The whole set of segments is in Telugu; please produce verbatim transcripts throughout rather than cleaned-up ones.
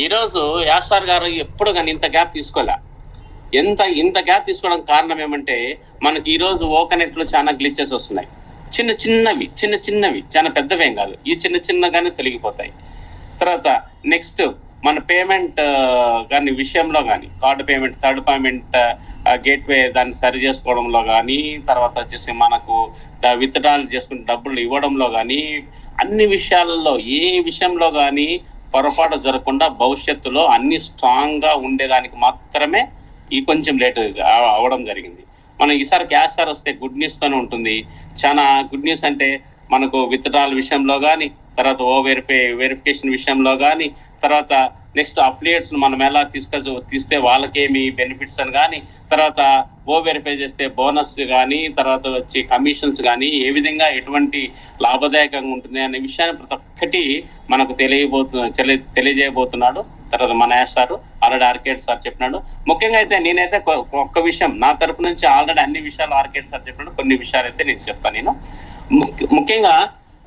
ఈరోజు యాస్టార్ గారు ఎప్పుడు కానీ ఇంత గ్యాప్ తీసుకోలే. ఎంత ఇంత గ్యాప్ తీసుకోవడం కారణం ఏమంటే మనకి ఈరోజు ఓ కనెక్ట్లో చాలా గ్లిచెస్ వస్తున్నాయి. చిన్న చిన్నవి చిన్న చిన్నవి చాలా పెద్దవేం కాదు, ఈ చిన్న చిన్నగానే తొలగిపోతాయి. తర్వాత నెక్స్ట్ మన పేమెంట్ కానీ విషయంలో కానీ card payment, third payment gateway దాన్ని సరి చేసుకోవడంలో కానీ, తర్వాత వచ్చేసి మనకు విత్డ్రాల్ చేసుకుని డబ్బులు ఇవ్వడంలో కానీ, అన్ని విషయాలలో ఏ విషయంలో కానీ పొరపాటు జరగకుండా భవిష్యత్తులో అన్ని స్ట్రాంగ్గా ఉండేదానికి మాత్రమే ఈ కొంచెం లేట్ అవ్వడం జరిగింది. మనం ఈసారి క్యాష్ సార్ వస్తే గుడ్ న్యూస్తోనే ఉంటుంది. చాలా గుడ్ న్యూస్ అంటే మనకు విత్డ్రాల్ విషయంలో కానీ, తర్వాత ఓ వెరిఫై వెరిఫికేషన్ విషయంలో కానీ, తర్వాత నెక్స్ట్ అఫిలియేట్స్ మనం ఎలా తీసుకొ తీస్తే వాళ్ళకేమి బెనిఫిట్స్ అని కానీ, తర్వాత ఓ వెరిఫై చేస్తే బోనస్ కానీ, తర్వాత వచ్చి కమిషన్స్ కానీ ఏ విధంగా ఎటువంటి లాభదాయకంగా ఉంటుంది అనే విషయాన్ని ప్రతి ఒక్కటి మనకు తెలియబోతు తెలియ తెలియజేయబోతున్నాడు. తర్వాత మన యాష్ సార్ ఆల్రెడీ ఆర్కేడ్ సార్ చెప్పినాడు. ముఖ్యంగా అయితే నేనైతే ఒక్క విషయం నా తరపు నుంచి ఆల్రెడీ అన్ని విషయాలు ఆర్కేడ్ సార్ చెప్పినాడు, కొన్ని విషయాలు అయితే నేను చెప్తాను. నేను ముఖ్యంగా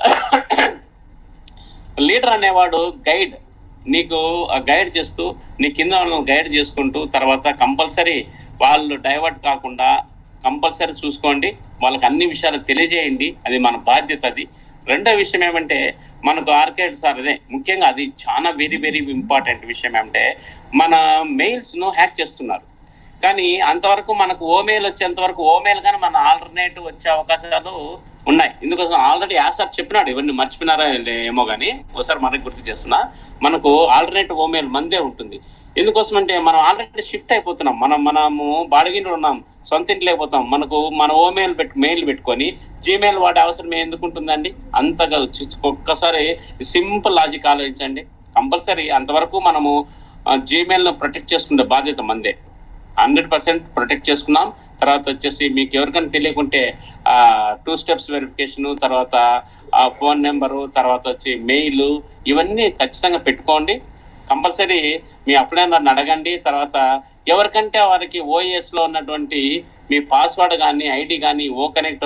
లీడర్ అనేవాడు గైడ్, నీకు గైడ్ చేస్తూ నీ కింద వాళ్ళని గైడ్ చేసుకుంటూ, తర్వాత కంపల్సరీ వాళ్ళు డైవర్ట్ కాకుండా కంపల్సరీ చూసుకోండి, వాళ్ళకి అన్ని విషయాలు తెలియజేయండి, అది మన బాధ్యత. అది రెండో విషయం ఏమంటే మనకు ఆర్కేడ్ సార్ అదే ముఖ్యంగా అది చాలా వెరీ వెరీ ఇంపార్టెంట్ విషయం ఏమంటే మన మెయిల్స్ను హ్యాక్ చేస్తున్నారు. కానీ అంతవరకు మనకు ఓమెయిల్ వచ్చేంతవరకు ఓమెయిల్ కానీ మన ఆల్టర్నేటివ్ వచ్చే అవకాశాలు ఉన్నాయి. ఇందుకోసం ఆల్రెడీ యాసార్ చెప్పినాడు, ఇవన్నీ మర్చిపోయినారా ఏమో కానీ ఒకసారి మనకి గుర్తు చేస్తున్నా, మనకు ఆల్టర్నేటివ్ ఓమెయిల్ మందే ఉంటుంది. ఎందుకోసం అంటే మనం ఆల్రెడీ షిఫ్ట్ అయిపోతున్నాం, మనం మనము బాడిగిలో ఉన్నాం, సొంత ఇంట్లో అయిపోతాం. మనకు మన ఓమెయిల్ పెట్టు మెయిల్ పెట్టుకొని జీమెయిల్ వాడే అవసరం ఎందుకు ఉంటుందండి? అంతగా ఒక్కసారి సింపుల్ లాజిక్ ఆలోచించండి. కంపల్సరీ అంతవరకు మనము జీమెయిల్ను ప్రొటెక్ట్ చేసుకునే బాధ్యత మందే, హండ్రెడ్ పర్సెంట్ ప్రొటెక్ట్ చేసుకున్నాం. తర్వాత వచ్చేసి మీకు ఎవరికైనా తెలియకుంటే టూ స్టెప్స్ వెరిఫికేషను, తర్వాత ఫోన్ నెంబరు, తర్వాత వచ్చి మెయిల్, ఇవన్నీ ఖచ్చితంగా పెట్టుకోండి. కంపల్సరీ మీ అప్లైనర్ని అడగండి. తర్వాత ఎవరికంటే వారికి ఓఎస్లో ఉన్నటువంటి మీ పాస్వర్డ్ కానీ ఐడి కానీ ఓ కనెక్ట్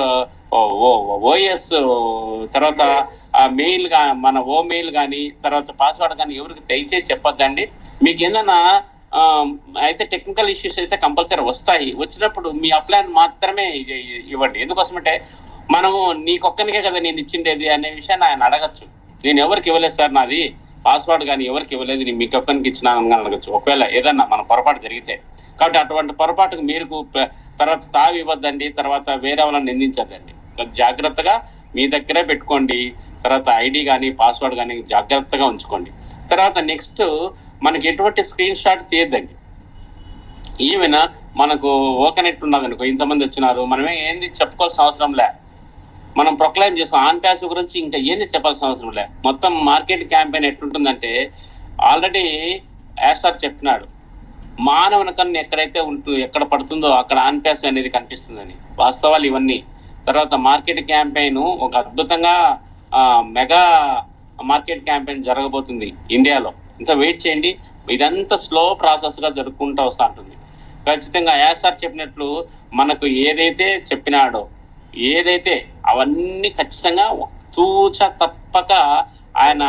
ఓఎస్ తర్వాత మెయిల్ గా మన ఓ మెయిల్ కానీ తర్వాత పాస్వర్డ్ కానీ ఎవరికి దయచేసి చెప్పొద్దండి. మీకు ఏదైనా అయితే టెక్నికల్ ఇష్యూస్ అయితే కంపల్సరీ వస్తాయి, వచ్చినప్పుడు మీ అప్లైన్ మాత్రమే ఇవ్వండి. ఎందుకోసమంటే మనము నీకొక్కనికే కదా నేను ఇచ్చిండేది అనే విషయాన్ని ఆయన అడగచ్చు. నేను ఎవరికి ఇవ్వలేదు సార్, నాది పాస్వర్డ్ కానీ ఎవరికి ఇవ్వలేదు, నేను మీకు ఒక్కరికి ఇచ్చినాను అడగచ్చు, ఒకవేళ ఏదన్నా మన పొరపాటు జరిగితే. కాబట్టి అటువంటి పొరపాటుకు మీరు తర్వాత తావి ఇవ్వద్దండి, తర్వాత వేరే వాళ్ళని నిందించద్దండి. జాగ్రత్తగా మీ దగ్గరే పెట్టుకోండి. తర్వాత ఐడి కానీ పాస్వర్డ్ కానీ జాగ్రత్తగా ఉంచుకోండి. తర్వాత నెక్స్ట్ మనకి ఎటువంటి స్క్రీన్ షాట్ తీయద్దండి. ఈవెన్ మనకు ఓ కనెక్ట్ ఉన్నది అనుకో, ఇంతమంది వచ్చినారు, మనమే ఏంది చెప్పుకోవాల్సిన అవసరం లే, మనం ప్రొక్లైమ్ చేసుకో ఆన్ ప్యాస్ గురించి ఇంకా ఏంది చెప్పాల్సిన అవసరం లే. మొత్తం మార్కెట్ క్యాంపెయిన్ ఎట్లుంటుందంటే ఆల్రెడీ యాస్టార్ చెప్పినాడు, మానవుని కన్ను ఎక్కడైతే ఉంటుందో ఎక్కడ పడుతుందో అక్కడ ఆన్ ప్యాస్ అనేది కనిపిస్తుందని. వాస్తవాలు ఇవన్నీ. తర్వాత మార్కెట్ క్యాంపెయిన్ ఒక అద్భుతంగా మెగా మార్కెట్ క్యాంపెయిన్ జరగబోతుంది ఇండియాలో. ఇంత వెయిట్ చేయండి, ఇదంతా స్లో ప్రాసెస్గా జరుపుకుంటూ వస్తూ ఉంటుంది. ఖచ్చితంగా యాసార్ చెప్పినట్లు మనకు ఏదైతే చెప్పినాడో ఏదైతే అవన్నీ ఖచ్చితంగా తూచ తప్పక ఆయన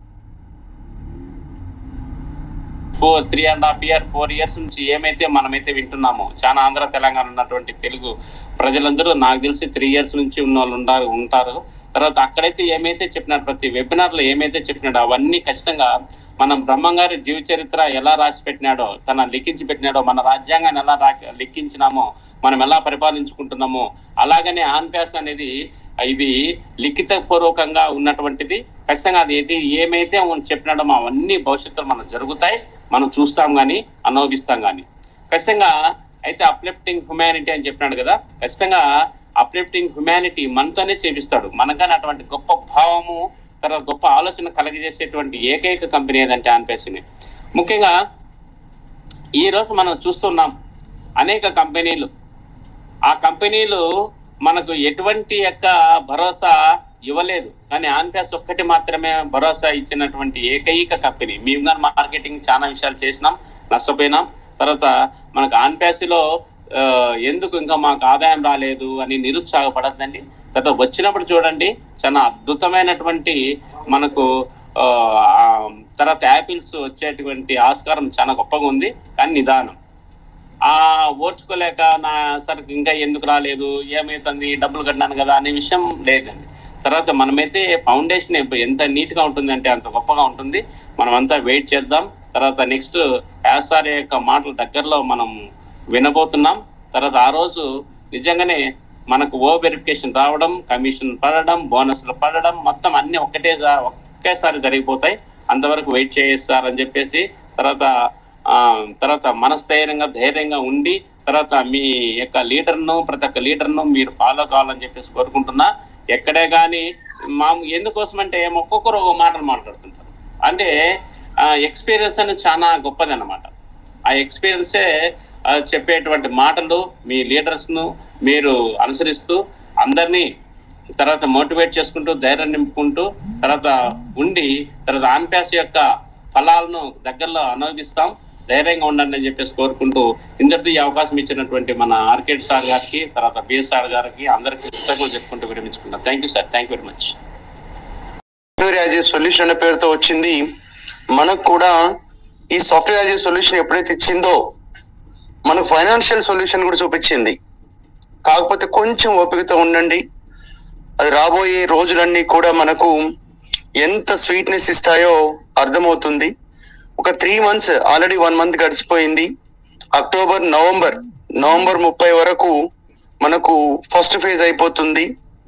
four three and half year four years నుంచి ఏమైతే మనమైతే వింటున్నామో, చాలా ఆంధ్ర తెలంగాణ ఉన్నటువంటి తెలుగు ప్రజలందరూ నాకు తెలిసి త్రీ ఇయర్స్ నుంచి ఉన్న వాళ్ళు ఉంటారు ఉంటారు తర్వాత అక్కడైతే ఏమైతే చెప్పినాడు, ప్రతి వెబినార్లో ఏమైతే చెప్పినాడో అవన్నీ ఖచ్చితంగా మనం బ్రహ్మంగారి జీవ చరిత్ర ఎలా రాసి పెట్టినాడో, తన లిఖించి పెట్టినాడో, మన రాజ్యాంగాన్ని ఎలా రా లిఖించినామో, మనం ఎలా పరిపాలించుకుంటున్నామో, అలాగనే ఆన్ ప్యాస్ అనేది ఇది లిఖిత పూర్వకంగా ఉన్నటువంటిది. ఖచ్చితంగా అది ఏది ఏమైతే చెప్పినాడో అవన్నీ భవిష్యత్తులో మనకు జరుగుతాయి, మనం చూస్తాం కానీ అనుభవిస్తాం కానీ. ఖచ్చితంగా అయితే అప్లిఫ్టింగ్ హ్యుమానిటీ అని చెప్పినాడు కదా, ఖచ్చితంగా అప్లిఫ్టింగ్ హ్యుమానిటీ మనతోనే చేపిస్తాడు. మనకని అటువంటి గొప్ప భావము తర్వాత గొప్ప ఆలోచన కలిగజేసేటువంటి ఏకైక కంపెనీ ఏదంటే ఆన్ ప్యాస్ని. ముఖ్యంగా ఈరోజు మనం చూస్తున్నాం అనేక కంపెనీలు, ఆ కంపెనీలు మనకు ఎటువంటి యొక్క భరోసా ఇవ్వలేదు, కానీ ఆన్ ప్యాస్ ఒక్కటి మాత్రమే భరోసా ఇచ్చినటువంటి ఏకైక కంపెనీ. మేము కానీ మార్కెటింగ్ చాలా విషయాలు చేసినాం, నష్టపోయినాం. తర్వాత మనకు ఆన్ ప్యాస్లో ఎందుకు ఇంకా మాకు ఆదాయం రాలేదు అని నిరుత్సాహపడద్దండి. తర్వాత వచ్చినప్పుడు చూడండి చాలా అద్భుతమైనటువంటి మనకు తర్వాత యాపిల్స్ వచ్చేటువంటి ఆస్కారం చాలా గొప్పగా ఉంది, కానీ నిదానం. ఆ ఓర్చుకోలేక నా సార్ ఇంకా ఎందుకు రాలేదు, ఏమవుతుంది, డబ్బులు కట్టినాను కదా అనే విషయం లేదండి. తర్వాత మనమైతే ఫౌండేషన్ ఎంత నీట్గా ఉంటుందంటే అంత గొప్పగా ఉంటుంది. మనమంతా వెయిట్ చేద్దాం. తర్వాత నెక్స్ట్ యాసార్ యొక్క మాటల దగ్గరలో మనం వినబోతున్నాం. తర్వాత ఆ రోజు నిజంగానే మనకు ఓ వెరిఫికేషన్ రావడం, కమిషన్ పడడం, బోనస్లు పడడం, మొత్తం అన్ని ఒక్కటే ఒకేసారి జరిగిపోతాయి. అంతవరకు వెయిట్ చేస్తారని చెప్పేసి తర్వాత తర్వాత మనస్థైర్యంగా ధైర్యంగా ఉండి తర్వాత మీ యొక్క లీడర్ను ప్రతి ఒక్క లీడర్ను మీరు ఫాలో కావాలని చెప్పేసి కోరుకుంటున్నా. ఎక్కడే కానీ మా ఎందుకోసం అంటే ఒక్కొక్కరు ఒక మాటలు మాట్లాడుతుంటారు. అంటే ఎక్స్పీరియన్స్ అనేది చాలా గొప్పది అన్నమాట. ఆ ఎక్స్పీరియన్సే చెప్పేటువంటి మాటలు మీ లీడర్స్ను మీరు అనుసరిస్తూ అందరినీ తర్వాత మోటివేట్ చేసుకుంటూ ధైర్యం నింపుకుంటూ తర్వాత ఉండి తర్వాత ఆన్పాస్ యొక్క ఫలాలను దగ్గరలో అనుభవిస్తాం. ధైర్యంగా ఉండండి అని చెప్పేసి కోరుకుంటూ ఇందరితో ఈ అవకాశం ఇచ్చినటువంటి మన ఆర్కేడ్ సార్ గారికి తర్వాత బిఎస్ సార్ గారికి అందరికీ కృతజ్ఞతలు చెప్పుకుంటూ విరమించుకుంటాం. Thank you sir, thank you very much. Software as a solution అనే పేరుతో వచ్చింది. మనకు కూడా ఈ సాఫ్ట్వేర్ యాజ్ ఏ సొల్యూషన్ ఎప్పుడైతే ఇచ్చిందో మనకు ఫైనాన్షియల్ సొల్యూషన్ కూడా చూపించింది. కాకపోతే కొంచెం ఓపికతో ఉండండి, అది రాబోయే రోజులన్నీ కూడా మనకు ఎంత స్వీట్నెస్ ఇస్తాయో అర్థమవుతుంది. ఒక three months already one month గడిచిపోయింది. అక్టోబర్ నవంబర్ నవంబర్ ముప్పై వరకు మనకు ఫస్ట్ ఫేజ్ అయిపోతుంది.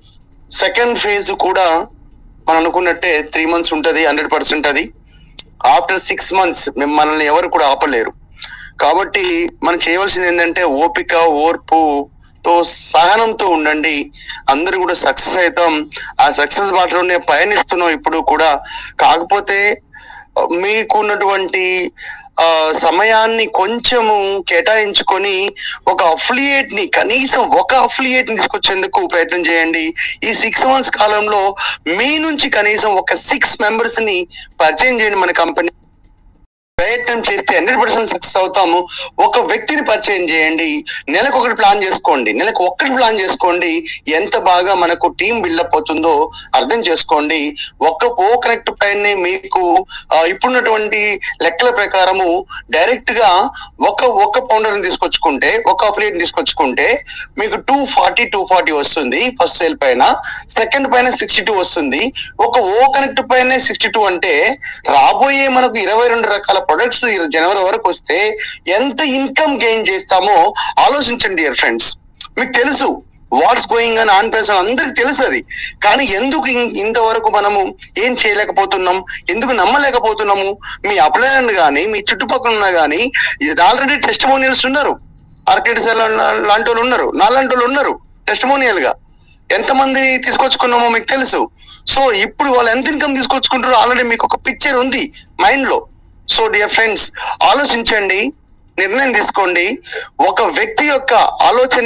సెకండ్ ఫేజ్ కూడా మనం అనుకున్నట్టే త్రీ మంత్స్ ఉంటుంది, హండ్రెడ్ పర్సెంట్ అది. ఆఫ్టర్ సిక్స్ మంత్స్ మనల్ని ఎవరు కూడా ఆపలేరు. కాబట్టి మనం చేయవలసింది ఏంటంటే ఓపిక, ఓర్పు తో సహనంతో ఉండండి. అందరూ కూడా సక్సెస్ అవుతాం. ఆ సక్సెస్ బాటలోనే పయనిస్తున్నాం ఇప్పుడు కూడా. కాకపోతే మీకున్నటువంటి ఆ సమయాన్ని కొంచెము కేటాయించుకొని ఒక అఫిలియేట్ ని కనీసం ఒక అఫిలియేట్ ని తీసుకొచ్చేందుకు ప్రయత్నం చేయండి. ఈ సిక్స్ మంత్స్ కాలంలో మీ నుంచి కనీసం ఒక సిక్స్ మెంబర్స్ ని పరిచయం చేయండి. మన కంపెనీ ప్రయత్నం చేస్తే హండ్రెడ్ పర్సెంట్ సక్సెస్ అవుతాము. ఒక వ్యక్తిని పరిచయం చేయండి. నెలకు ఒకటి ప్లాన్ చేసుకోండి, నెలకు ఒక్కటి ప్లాన్ చేసుకోండి. ఎంత బాగా మనకు టీం బిల్డప్ అవుతుందో అర్థం చేసుకోండి. ఒక్క ఓ కనెక్ట్ పైనే మీకు ఇప్పుడున్నటువంటి లెక్కల ప్రకారము డైరెక్ట్ గా ఒక ఒక్క పౌండర్ తీసుకొచ్చుకుంటే, ఒక అఫిలియేట్ తీసుకొచ్చుకుంటే మీకు టూ ఫార్టీ టూ ఫార్టీ వస్తుంది ఫస్ట్ సేల్ పైన. సెకండ్ పైన సిక్స్టీ టూ వస్తుంది. ఒక ఓ కనెక్ట్ పైన సిక్స్టీ టూ అంటే రాబోయే మనకు ఇరవై రెండు రకాల ప్రొడక్ట్స్ జనవరి వరకు వస్తే ఎంత ఇన్కమ్ గెయిన్ చేస్తామో ఆలోచించండి డియర్ ఫ్రెండ్స్. మీకు తెలుసు వాట్స్ గోయింగ్ అని ఆన్ పేస్ అందరికి తెలుసు అది. కానీ ఎందుకు ఇంతవరకు మనము ఏం చేయలేకపోతున్నాం, ఎందుకు నమ్మలేకపోతున్నాము? మీ అప్లైన్ కానీ మీ చుట్టుపక్కల ఉన్నా కానీ ఆల్రెడీ టెస్టిమోనియల్స్ ఉన్నారు. ఆర్కేడ్ సార్ లాంటి వాళ్ళు ఉన్నారు, నా లాంటి వాళ్ళు ఉన్నారు టెస్టిమోనియల్ గా. ఎంతమంది తీసుకొచ్చుకున్నామో మీకు తెలుసు. సో ఇప్పుడు వాళ్ళు ఎంత ఇన్కమ్ తీసుకొచ్చుకుంటారో ఆల్రెడీ మీకు ఒక పిక్చర్ ఉంది మైండ్ లో. సో డియర్ ఫ్రెండ్స్ ఆలోచించండి, నిర్ణయం తీసుకోండి. ఒక వ్యక్తి యొక్క ఆలోచన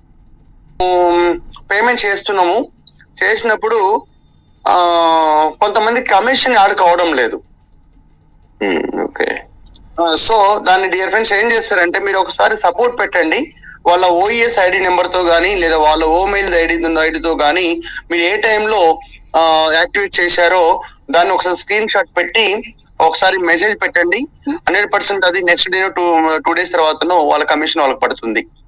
పేమెంట్ చేస్తున్నాము, చేసినప్పుడు ఆ కొంతమంది కమిషన్ యాడ్ కావడం లేదు. ఓకే, సో దాన్ని డియర్ ఫ్రెండ్స్ ఏం చేస్తారంటే మీరు ఒకసారి సపోర్ట్ పెట్టండి. వాళ్ళ ఓఈఎస్ ఐడి నెంబర్ తో కానీ లేదా వాళ్ళ ఓమెయిల్ ఐడి ఐడితో కానీ మీరు ఏ టైంలో యాక్టివేట్ చేశారో దాన్ని ఒకసారి స్క్రీన్ షాట్ పెట్టి ఒకసారి మెసేజ్ పెట్టండి. హండ్రెడ్ పర్సెంట్ అది next day two two days తర్వాతనో వాళ్ళ కమిషన్ వాళ్ళకి పడుతుంది.